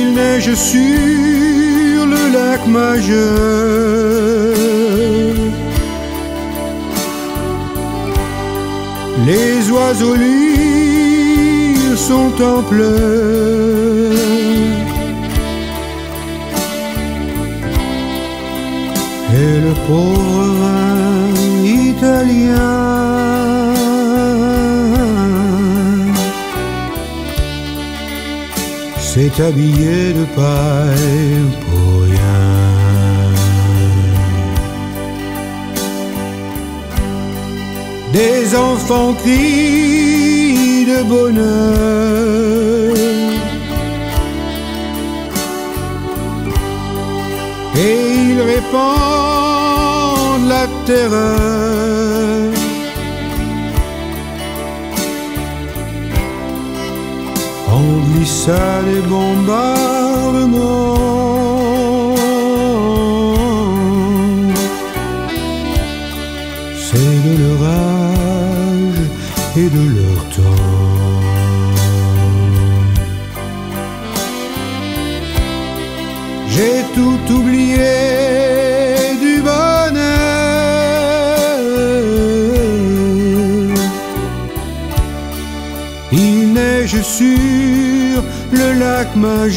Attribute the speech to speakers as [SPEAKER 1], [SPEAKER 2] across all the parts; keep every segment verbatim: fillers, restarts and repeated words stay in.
[SPEAKER 1] Il neige sur le lac Majeur. Les oiseaux lyres sont en pleurs. Et le pauvre vin italien s'est habillé de paille pour rien. Des enfants crient de bonheur et ils répandent la terreur. En glissade et bombardements, c'est de leur âge et de leur temps. J'ai tout oublié du bonheur. Il neige sur le lac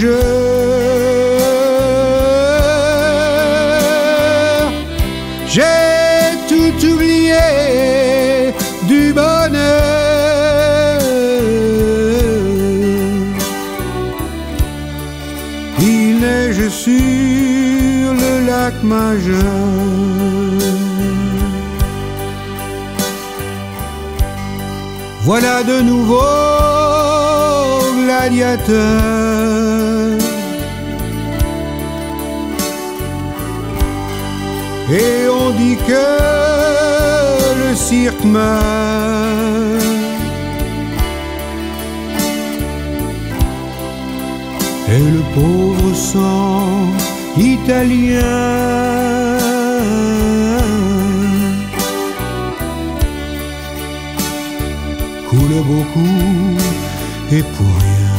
[SPEAKER 1] Majeur. J'ai tout oublié du bonheur. Il neige sur le lac Majeur. Voilà de nouveaux gladiateurs et on dit que le cirque meurt. Et le pauvre sang italien coule beaucoup et pour rien.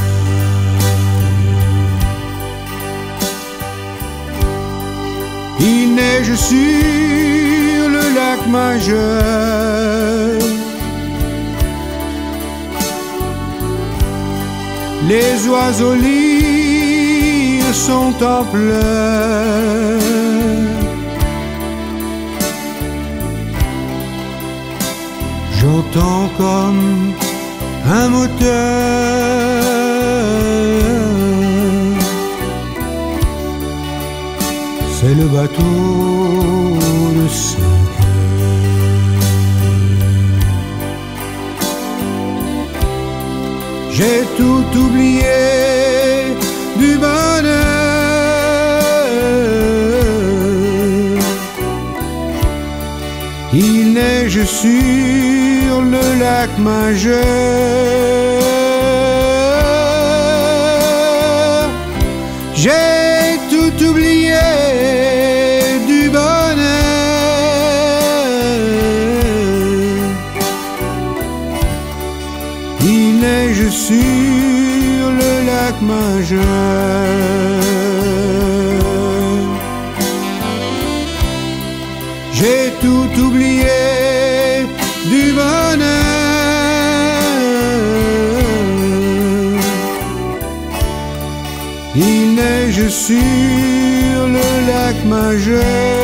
[SPEAKER 1] Il neige sur le lac Majeur. Les oiseaux lyres sont en pleurs. J'entends comme un moteur. C'est le bateau de cinq heures. J'ai tout oublié du bonheur. Il neige sur le lac Majeur. J'ai tout oublié du bonheur. Il neige sur le lac Majeur. J'ai tout oublié du bonheur. Il neige sur le lac Majeur.